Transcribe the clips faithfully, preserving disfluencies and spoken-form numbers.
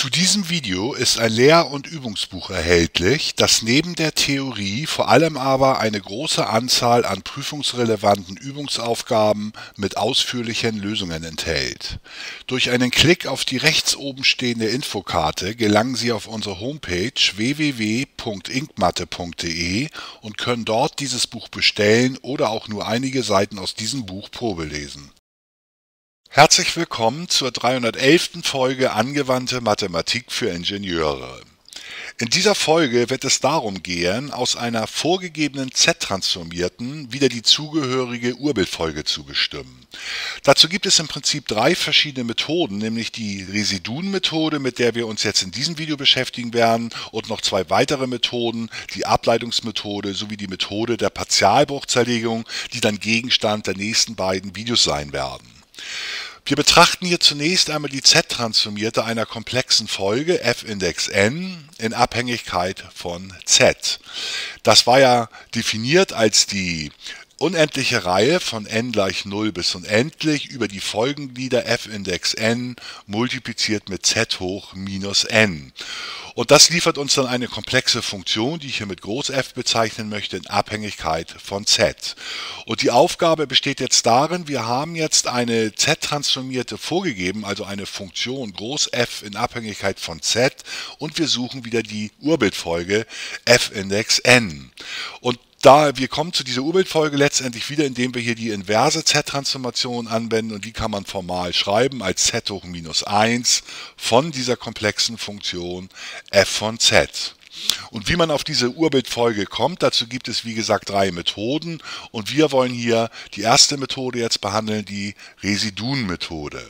Zu diesem Video ist ein Lehr- und Übungsbuch erhältlich, das neben der Theorie vor allem aber eine große Anzahl an prüfungsrelevanten Übungsaufgaben mit ausführlichen Lösungen enthält. Durch einen Klick auf die rechts oben stehende Infokarte gelangen Sie auf unsere Homepage w w w punkt inkmathe punkt de und können dort dieses Buch bestellen oder auch nur einige Seiten aus diesem Buch probelesen. Herzlich willkommen zur dreihundertelften Folge Angewandte Mathematik für Ingenieure. In dieser Folge wird es darum gehen, aus einer vorgegebenen Z-Transformierten wieder die zugehörige Urbildfolge zu bestimmen. Dazu gibt es im Prinzip drei verschiedene Methoden, nämlich die Residuenmethode, mit der wir uns jetzt in diesem Video beschäftigen werden, und noch zwei weitere Methoden, die Ableitungsmethode sowie die Methode der Partialbruchzerlegung, die dann Gegenstand der nächsten beiden Videos sein werden. Wir betrachten hier zunächst einmal die Z-Transformierte einer komplexen Folge f-Index n in Abhängigkeit von z. Das war ja definiert als die unendliche Reihe von n gleich null bis unendlich über die Folgenglieder f-Index n multipliziert mit z hoch minus n. Und das liefert uns dann eine komplexe Funktion, die ich hier mit Groß F bezeichnen möchte, in Abhängigkeit von z. Und die Aufgabe besteht jetzt darin, wir haben jetzt eine Z-Transformierte vorgegeben, also eine Funktion Groß F in Abhängigkeit von z, und wir suchen wieder die Urbildfolge f-Index n. Und Da, wir kommen zu dieser Urbildfolge letztendlich wieder, indem wir hier die inverse Z-Transformation anwenden, und die kann man formal schreiben als z hoch minus eins von dieser komplexen Funktion f von z. Und wie man auf diese Urbildfolge kommt, dazu gibt es wie gesagt drei Methoden, und wir wollen hier die erste Methode jetzt behandeln, die Residuenmethode.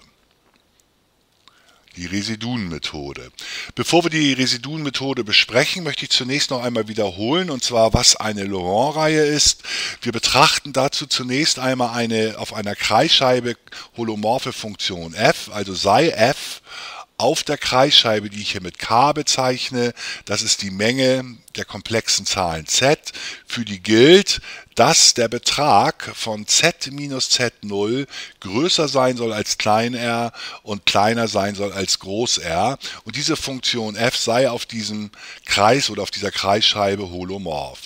Die Residuenmethode. Bevor wir die Residuenmethode besprechen, möchte ich zunächst noch einmal wiederholen, und zwar, was eine Laurent-Reihe ist. Wir betrachten dazu zunächst einmal eine auf einer Kreisscheibe holomorphe Funktion f, also sei f auf der Kreisscheibe, die ich hier mit k bezeichne. Das ist die Menge der komplexen Zahlen z, für die gilt, dass der Betrag von z minus z null größer sein soll als klein r und kleiner sein soll als groß R. Und diese Funktion f sei auf diesem Kreis oder auf dieser Kreisscheibe holomorph.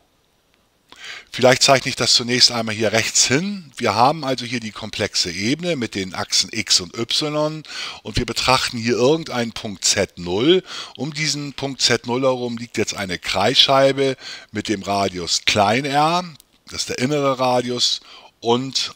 Vielleicht zeichne ich das zunächst einmal hier rechts hin. Wir haben also hier die komplexe Ebene mit den Achsen x und y, und wir betrachten hier irgendeinen Punkt z null. Um diesen Punkt z null herum liegt jetzt eine Kreisscheibe mit dem Radius klein r, das ist der innere Radius, und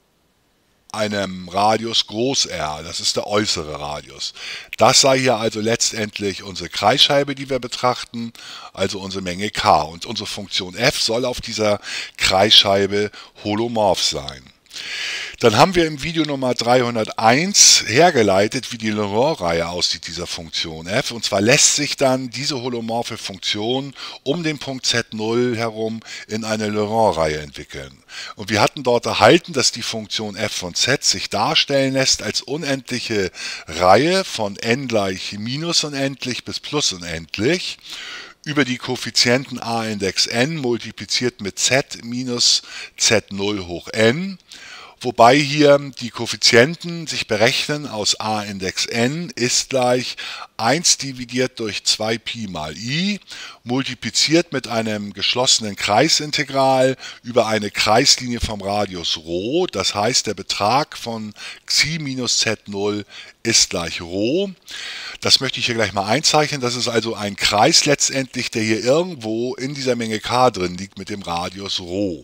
einem Radius groß R, das ist der äußere Radius. Das sei hier also letztendlich unsere Kreisscheibe, die wir betrachten, also unsere Menge k. Und unsere Funktion f soll auf dieser Kreisscheibe holomorph sein. Dann haben wir im Video Nummer dreihunderteins hergeleitet, wie die Laurent-Reihe aussieht dieser Funktion f. Und zwar lässt sich dann diese holomorphe Funktion um den Punkt z null herum in eine Laurent-Reihe entwickeln. Und wir hatten dort erhalten, dass die Funktion f von z sich darstellen lässt als unendliche Reihe von n gleich minus unendlich bis plus unendlich über die Koeffizienten a-Index n multipliziert mit z minus z null hoch n, wobei hier die Koeffizienten sich berechnen aus a-Index n ist gleich eins dividiert durch zwei Pi mal i, multipliziert mit einem geschlossenen Kreisintegral über eine Kreislinie vom Radius Rho, das heißt der Betrag von xi minus z null ist gleich Rho. Das möchte ich hier gleich mal einzeichnen. Das ist also ein Kreis letztendlich, der hier irgendwo in dieser Menge k drin liegt mit dem Radius Rho.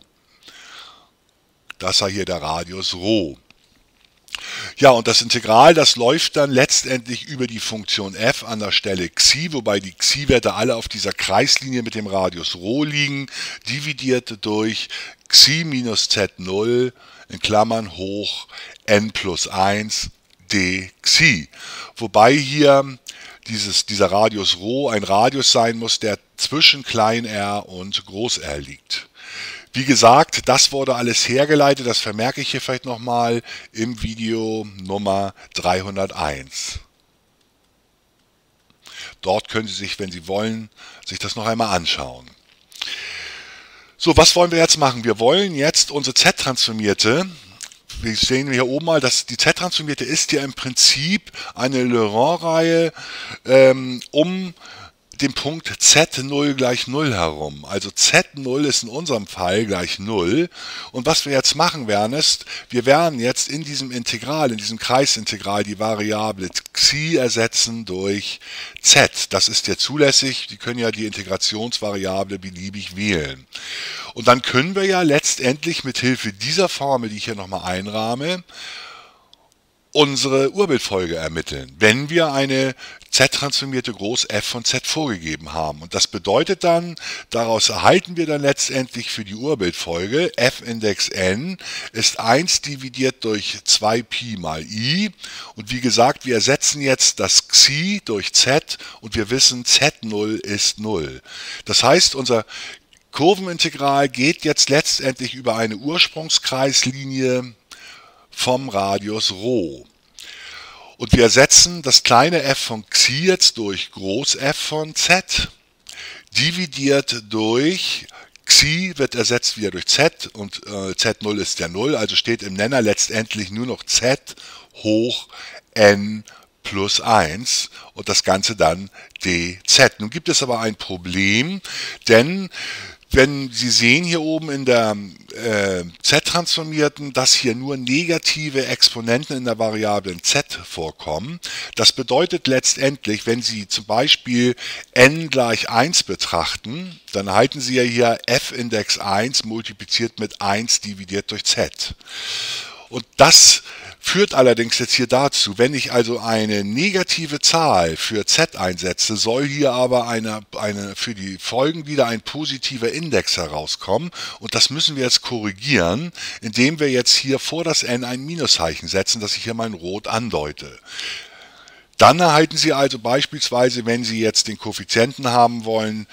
Das sei hier der Radius Rho. Ja, und das Integral, das läuft dann letztendlich über die Funktion f an der Stelle xi, wobei die xi-Werte alle auf dieser Kreislinie mit dem Radius Rho liegen, dividiert durch xi minus z null in Klammern hoch n plus eins d xi. Wobei hier dieses, dieser Radius Rho ein Radius sein muss, der zwischen klein r und groß R liegt. Wie gesagt, das wurde alles hergeleitet, das vermerke ich hier vielleicht nochmal im Video Nummer dreihunderteins. Dort können Sie sich, wenn Sie wollen, sich das noch einmal anschauen. So, was wollen wir jetzt machen? Wir wollen jetzt unsere Z-Transformierte wir sehen hier oben mal, dass die Z-Transformierte ist ja im Prinzip eine Laurent-Reihe ähm, um den Punkt Z null gleich null herum. Also Z null ist in unserem Fall gleich null. Und was wir jetzt machen werden ist, wir werden jetzt in diesem Integral, in diesem Kreisintegral die Variable Xi ersetzen durch Z. Das ist ja zulässig. Die können ja die Integrationsvariable beliebig wählen. Und dann können wir ja letztendlich mit Hilfe dieser Formel, die ich hier nochmal einrahme, unsere Urbildfolge ermitteln, wenn wir eine Z-transformierte Groß F von Z vorgegeben haben. Und das bedeutet dann, daraus erhalten wir dann letztendlich für die Urbildfolge f-Index n ist eins dividiert durch zwei Pi mal i. Und wie gesagt, wir ersetzen jetzt das Xi durch Z und wir wissen, Z null ist null. Das heißt, unser Kurvenintegral geht jetzt letztendlich über eine Ursprungskreislinie vom Radius Rho. Und wir ersetzen das kleine f von Xi jetzt durch Groß F von Z, dividiert durch Xi wird ersetzt wieder durch Z und äh, Z null ist ja null, also steht im Nenner letztendlich nur noch Z hoch n plus eins und das Ganze dann dz. Nun gibt es aber ein Problem, denn wenn Sie sehen hier oben in der äh, Z-Transformierten, dass hier nur negative Exponenten in der Variablen Z vorkommen. Das bedeutet letztendlich, wenn Sie zum Beispiel n gleich eins betrachten, dann halten Sie ja hier f-Index eins multipliziert mit eins dividiert durch Z. Und das führt allerdings jetzt hier dazu, wenn ich also eine negative Zahl für Z einsetze, soll hier aber eine, eine für die Folgen wieder ein positiver Index herauskommen. Und das müssen wir jetzt korrigieren, indem wir jetzt hier vor das n ein Minuszeichen setzen, das ich hier mal in Rot andeute. Dann erhalten Sie also beispielsweise, wenn Sie jetzt den Koeffizienten haben wollen,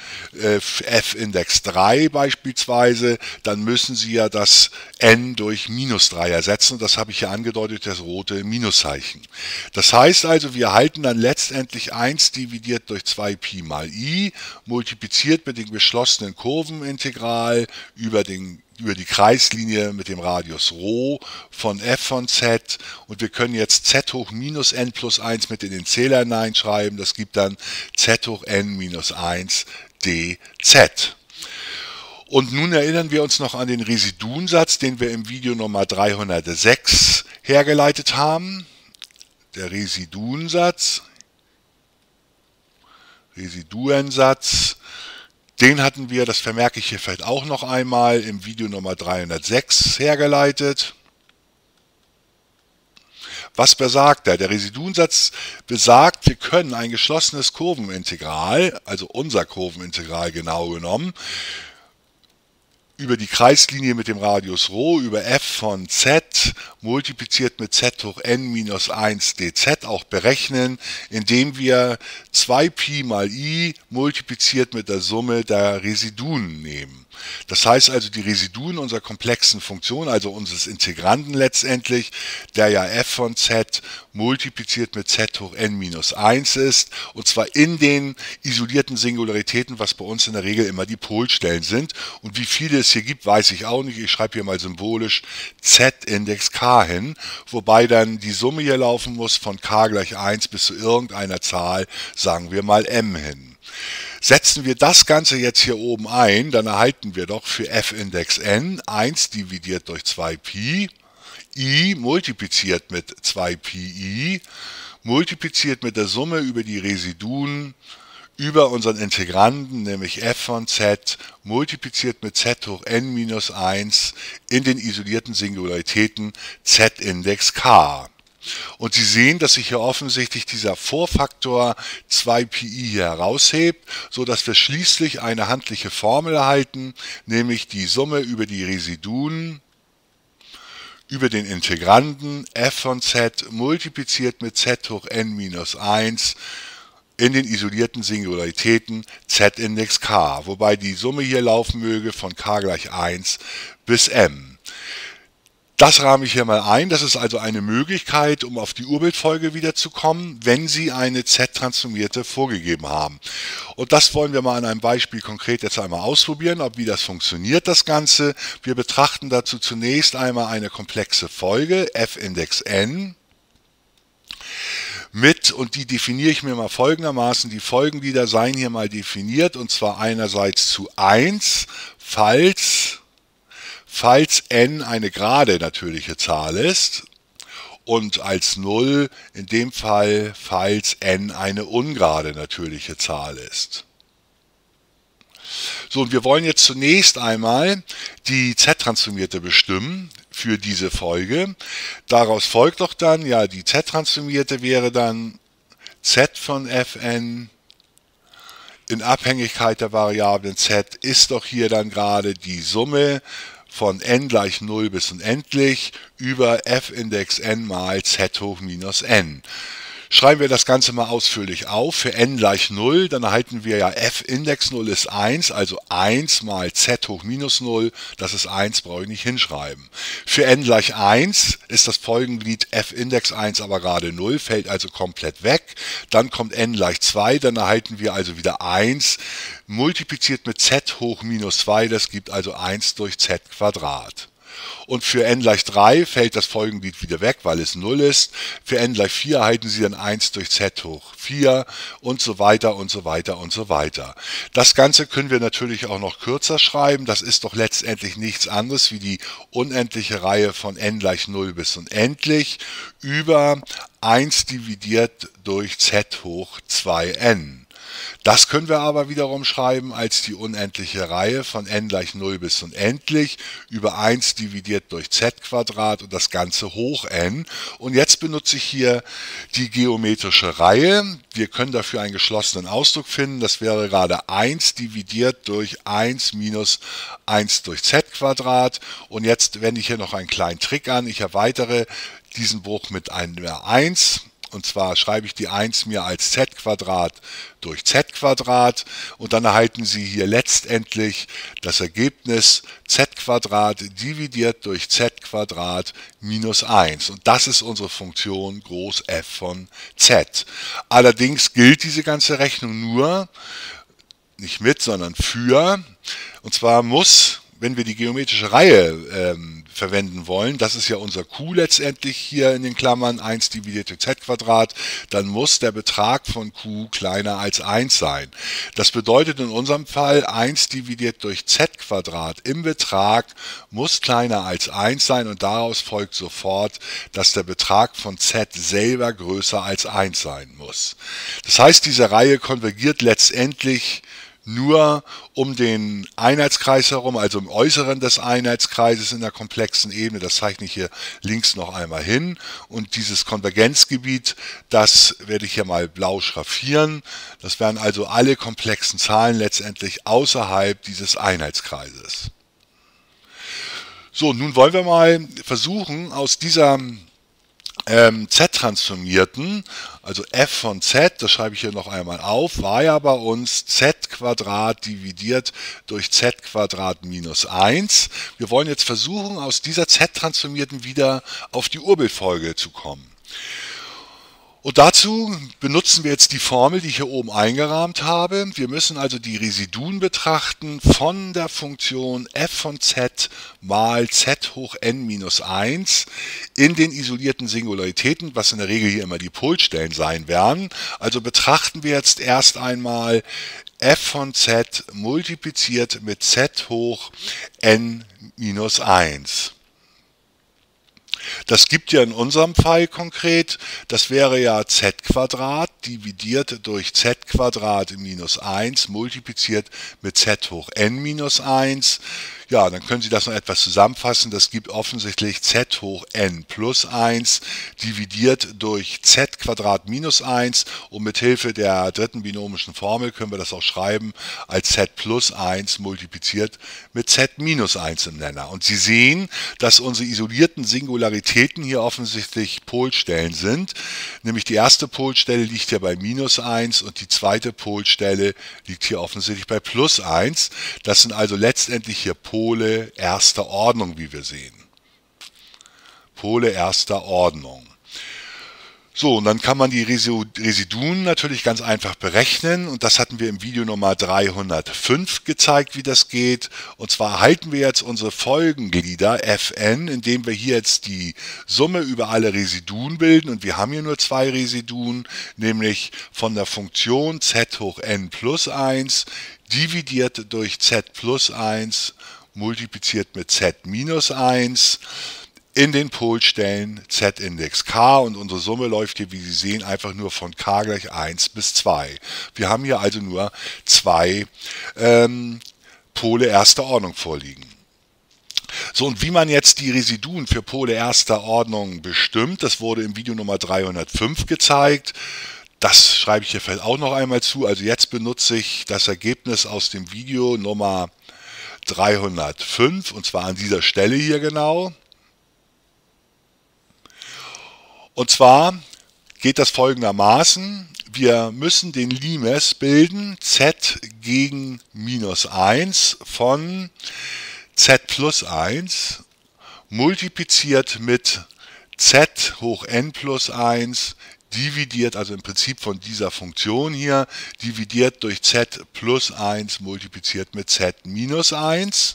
f-Index drei beispielsweise, dann müssen Sie ja das n durch minus drei ersetzen. Das habe ich hier angedeutet, das rote Minuszeichen. Das heißt also, wir erhalten dann letztendlich eins dividiert durch zwei Pi mal i, multipliziert mit dem geschlossenen Kurvenintegral über den über die Kreislinie mit dem Radius Rho von f von Z und wir können jetzt Z hoch minus n plus eins mit in den Zähler hineinschreiben. Das gibt dann Z hoch n minus eins dz. Und nun erinnern wir uns noch an den Residuensatz, den wir im Video Nummer dreihundertsechs hergeleitet haben. Der Residuensatz, Residuensatz, den hatten wir, das vermerke ich hier vielleicht auch noch einmal, im Video Nummer dreihundertsechs hergeleitet. Was besagt er? Der Residuensatz besagt, wir können ein geschlossenes Kurvenintegral, also unser Kurvenintegral genau genommen, über die Kreislinie mit dem Radius Rho über f von Z multipliziert mit Z hoch n minus eins dz auch berechnen, indem wir zwei Pi mal i multipliziert mit der Summe der Residuen nehmen. Das heißt also, die Residuen unserer komplexen Funktion, also unseres Integranten letztendlich, der ja f von Z multipliziert mit Z hoch n minus eins ist, und zwar in den isolierten Singularitäten, was bei uns in der Regel immer die Polstellen sind. Und wie viele es hier gibt, weiß ich auch nicht. Ich schreibe hier mal symbolisch Z-Index k hin, wobei dann die Summe hier laufen muss von k gleich eins bis zu irgendeiner Zahl, sagen wir mal m hin. Setzen wir das Ganze jetzt hier oben ein, dann erhalten wir doch für f-Index n eins dividiert durch zwei Pi, i multipliziert mit zwei Pi i, multipliziert mit der Summe über die Residuen über unseren Integranten, nämlich f von Z, multipliziert mit Z hoch n minus eins in den isolierten Singularitäten Z-Index k. Und Sie sehen, dass sich hier offensichtlich dieser Vorfaktor zwei Pi i hier heraushebt, sodass wir schließlich eine handliche Formel erhalten, nämlich die Summe über die Residuen über den Integranten f von Z multipliziert mit Z hoch n minus eins in den isolierten Singularitäten Z-Index k, wobei die Summe hier laufen möge von k gleich eins bis m. Das rahme ich hier mal ein. Das ist also eine Möglichkeit, um auf die Urbildfolge wiederzukommen, wenn Sie eine Z-Transformierte vorgegeben haben. Und das wollen wir mal an einem Beispiel konkret jetzt einmal ausprobieren, ob wie das funktioniert, das Ganze. Wir betrachten dazu zunächst einmal eine komplexe Folge, f-Index n, mit, und die definiere ich mir mal folgendermaßen, die Folgenglieder seien hier mal definiert, und zwar einerseits zu eins, falls falls n eine gerade natürliche Zahl ist, und als null in dem Fall, falls n eine ungerade natürliche Zahl ist. So, und wir wollen jetzt zunächst einmal die Z-Transformierte bestimmen für diese Folge. Daraus folgt doch dann, ja, die Z-Transformierte wäre dann z von fn in Abhängigkeit der Variablen z ist doch hier dann gerade die Summe von n gleich null bis unendlich über f-Index n mal z hoch minus n. Schreiben wir das Ganze mal ausführlich auf. Für n gleich null, dann erhalten wir ja f-Index null ist eins, also eins mal z hoch minus null, das ist eins, brauche ich nicht hinschreiben. Für n gleich eins ist das Folgenglied f-Index eins aber gerade null, fällt also komplett weg. Dann kommt n gleich zwei, dann erhalten wir also wieder eins, multipliziert mit z hoch minus zwei, das gibt also eins durch z Quadrat. Und für n gleich drei fällt das Folgenglied wieder weg, weil es null ist. Für n gleich vier erhalten Sie dann eins durch z hoch vier und so weiter und so weiter und so weiter. Das Ganze können wir natürlich auch noch kürzer schreiben. Das ist doch letztendlich nichts anderes wie die unendliche Reihe von n gleich null bis unendlich über eins dividiert durch z hoch zwei n. Das können wir aber wiederum schreiben als die unendliche Reihe von n gleich null bis unendlich über eins dividiert durch z Quadrat und das Ganze hoch n. Und jetzt benutze ich hier die geometrische Reihe. Wir können dafür einen geschlossenen Ausdruck finden. Das wäre gerade eins dividiert durch eins minus eins durch z Quadrat. Und jetzt wende ich hier noch einen kleinen Trick an. Ich erweitere diesen Bruch mit einer eins. Und zwar schreibe ich die eins mir als z Quadrat durch z Quadrat und dann erhalten Sie hier letztendlich das Ergebnis z Quadrat dividiert durch z Quadrat minus eins. Und das ist unsere Funktion groß f von z. Allerdings gilt diese ganze Rechnung nur, nicht mit, sondern für. Und zwar muss, wenn wir die geometrische Reihe ähm, verwenden wollen, das ist ja unser Q letztendlich hier in den Klammern, eins dividiert durch z Quadrat, dann muss der Betrag von Q kleiner als eins sein. Das bedeutet in unserem Fall, eins dividiert durch z Quadrat im Betrag muss kleiner als eins sein und daraus folgt sofort, dass der Betrag von z selber größer als eins sein muss. Das heißt, diese Reihe konvergiert letztendlich nur um den Einheitskreis herum, also im Äußeren des Einheitskreises in der komplexen Ebene. Das zeichne ich hier links noch einmal hin. Und dieses Konvergenzgebiet, das werde ich hier mal blau schraffieren. Das wären also alle komplexen Zahlen letztendlich außerhalb dieses Einheitskreises. So, nun wollen wir mal versuchen, aus dieser Ähm, Z-Transformierten, also f von z, das schreibe ich hier noch einmal auf, war ja bei uns z Quadrat dividiert durch z Quadrat minus eins. Wir wollen jetzt versuchen, aus dieser Z-Transformierten wieder auf die Urbildfolge zu kommen. Und dazu benutzen wir jetzt die Formel, die ich hier oben eingerahmt habe. Wir müssen also die Residuen betrachten von der Funktion f von z mal z hoch n minus eins in den isolierten Singularitäten, was in der Regel hier immer die Polstellen sein werden. Also betrachten wir jetzt erst einmal f von z multipliziert mit z hoch n minus eins. Das gibt ja in unserem Fall konkret, das wäre ja z Quadrat dividiert durch z Quadrat minus eins multipliziert mit z hoch n minus eins. Ja, dann können Sie das noch etwas zusammenfassen. Das gibt offensichtlich z hoch n plus eins dividiert durch z Quadrat minus eins und mit Hilfe der dritten binomischen Formel können wir das auch schreiben als z plus eins multipliziert mit z minus eins im Nenner. Und Sie sehen, dass unsere isolierten Singularitäten hier offensichtlich Polstellen sind. Nämlich die erste Polstelle liegt hier bei minus eins und die zweite Polstelle liegt hier offensichtlich bei plus eins. Das sind also letztendlich hier Pole erster Ordnung, wie wir sehen. Pole erster Ordnung. So, und dann kann man die Residuen natürlich ganz einfach berechnen, und das hatten wir im Video Nummer dreihundertfünf gezeigt, wie das geht. Und zwar erhalten wir jetzt unsere Folgenglieder Fn, indem wir hier jetzt die Summe über alle Residuen bilden, und wir haben hier nur zwei Residuen, nämlich von der Funktion z hoch n plus eins dividiert durch z plus eins multipliziert mit z minus eins in den Polstellen z-Index k, und unsere Summe läuft hier, wie Sie sehen, einfach nur von k gleich eins bis zwei. Wir haben hier also nur zwei ähm, Pole erster Ordnung vorliegen. So, und wie man jetzt die Residuen für Pole erster Ordnung bestimmt, das wurde im Video Nummer dreihundertfünf gezeigt. Das schreibe ich hier vielleicht auch noch einmal zu. Also jetzt benutze ich das Ergebnis aus dem Video Nummer dreihundertfünf, und zwar an dieser Stelle hier genau. Und zwar geht das folgendermaßen: Wir müssen den Limes bilden, z gegen minus eins von z plus eins multipliziert mit z hoch n plus eins dividiert, also im Prinzip von dieser Funktion hier, dividiert durch z plus eins multipliziert mit z minus eins.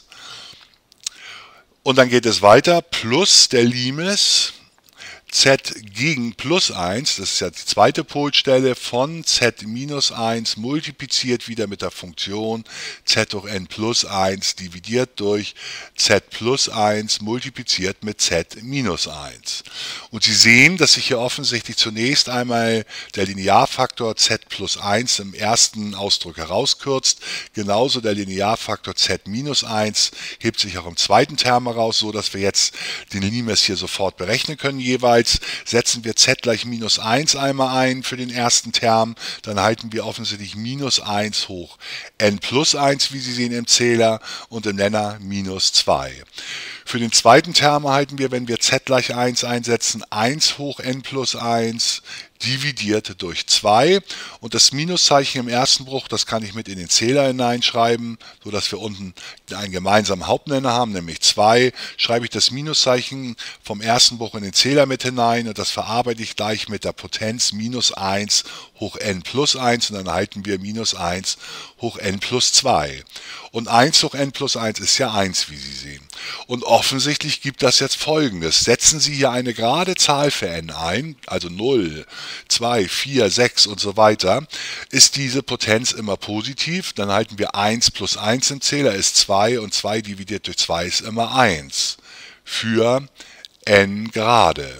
Und dann geht es weiter, plus der Limes z gegen plus eins, das ist ja die zweite Polstelle, von z minus eins multipliziert wieder mit der Funktion z hoch n plus eins dividiert durch z plus eins multipliziert mit z minus eins. Und Sie sehen, dass sich hier offensichtlich zunächst einmal der Linearfaktor z plus eins im ersten Ausdruck herauskürzt. Genauso der Linearfaktor z minus eins hebt sich auch im zweiten Term heraus, so dass wir jetzt den Limes hier sofort berechnen können jeweils. Setzen wir z gleich minus eins einmal ein für den ersten Term, dann erhalten wir offensichtlich minus eins hoch n plus eins, wie Sie sehen im Zähler, und im Nenner minus zwei. Für den zweiten Term erhalten wir, wenn wir z gleich eins einsetzen, eins hoch n plus eins dividiert durch zwei, und das Minuszeichen im ersten Bruch, das kann ich mit in den Zähler hineinschreiben, sodass wir unten einen gemeinsamen Hauptnenner haben, nämlich zwei. Schreibe ich das Minuszeichen vom ersten Bruch in den Zähler mit hinein, und das verarbeite ich gleich mit der Potenz minus eins hoch n plus eins, und dann erhalten wir minus eins hoch n plus zwei. Und eins hoch n plus eins ist ja eins, wie Sie sehen. Und offensichtlich gibt das jetzt Folgendes. Setzen Sie hier eine gerade Zahl für n ein, also null, zwei, vier, sechs und so weiter, ist diese Potenz immer positiv. Dann halten wir eins plus eins im Zähler ist zwei, und zwei dividiert durch zwei ist immer eins für n gerade.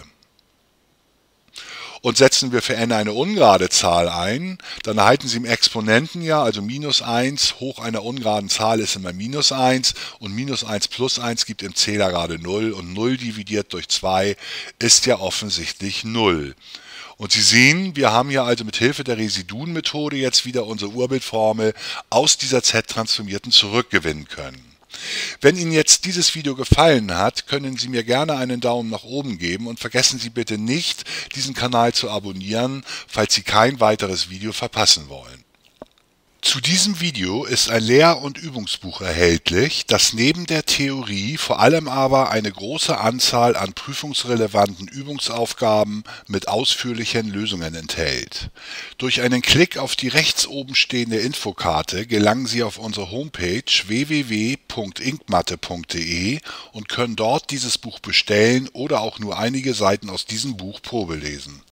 Und setzen wir für n eine ungerade Zahl ein, dann erhalten Sie im Exponenten ja, also minus eins hoch einer ungeraden Zahl ist immer minus eins, und minus eins plus eins gibt im Zähler gerade null, und null dividiert durch zwei ist ja offensichtlich null. Und Sie sehen, wir haben hier also mit Hilfe der Residuenmethode jetzt wieder unsere Urbildformel aus dieser Z-Transformierten zurückgewinnen können. Wenn Ihnen jetzt dieses Video gefallen hat, können Sie mir gerne einen Daumen nach oben geben, und vergessen Sie bitte nicht, diesen Kanal zu abonnieren, falls Sie kein weiteres Video verpassen wollen. Zu diesem Video ist ein Lehr- und Übungsbuch erhältlich, das neben der Theorie vor allem aber eine große Anzahl an prüfungsrelevanten Übungsaufgaben mit ausführlichen Lösungen enthält. Durch einen Klick auf die rechts oben stehende Infokarte gelangen Sie auf unsere Homepage w w w punkt inkmatte punkt de und können dort dieses Buch bestellen oder auch nur einige Seiten aus diesem Buch probelesen.